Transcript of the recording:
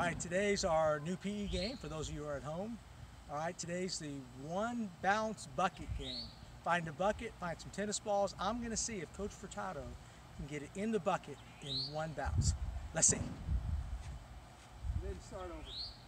right, today's our new PE game for those of you who are at home. All right, today's the one bounce bucket game. Find a bucket, find some tennis balls. I'm going to see if Coach Furtado can get it in the bucket in one bounce. Let's see. Then start over.